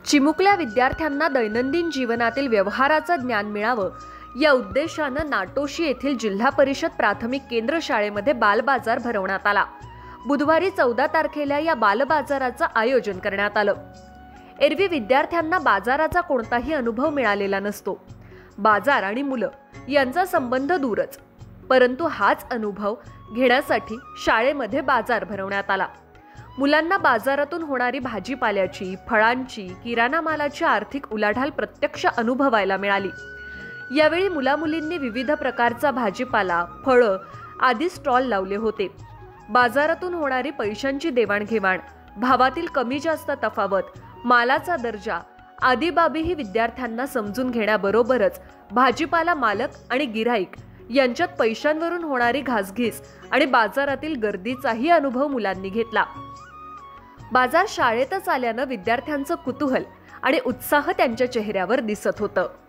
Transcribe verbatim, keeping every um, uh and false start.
चिमुकल्या विद्यार्थ्यांना दैनंदिन जीवनातील व्यवहाराचं ज्ञान मिळावं या उद्देशानं नाटोशी येथील जिल्हा परिषद प्राथमिक केंद्र शाळेमध्ये बालबाजार भरवण्यात आला। बुधवारी चौदा तारखेला या बालबाजाराचं आयोजन करण्यात आलं। एरवी विद्यार्थ्यांना बाजाराचा कोणताही अनुभव मिळालेला नसतो। बाजार आणि मुलं यांचा संबंध दूरच, परंतु हाच अनुभव घेण्यासाठी शाळेमध्ये बाजार भरवण्यात आला। मुलांना बाजारातून होणारी भाजीपाल्याची, फळांची, किराणा मालाची आर्थिक उलाढाल प्रत्यक्ष अनुभवायला मिळाली। यावेळी मुलामुलींनी विविध प्रकारचा भाजीपाला, फळं आदी स्टॉल लावले होते। बाजारातून होणारी पैशांची देवाणघेवाण, भावातील कमी जास्त तफावत, मालाचा दर्जा आदी बाबीही विद्यार्थ्यांना समजून घेण्याबरोबरच भाजीपाला मालक आणि गिऱ्हाईक यांच्यात पैशांवरून होणारी घासघीस आणि बाजारातील गर्दीचाही अनुभव मुलांनी घेतला। बाजार शाळेतच आल्यानं विद्यार्थ्यांचं कुतूहल आणि उत्साह त्यांच्या चेहऱ्यावर दिसत होतं।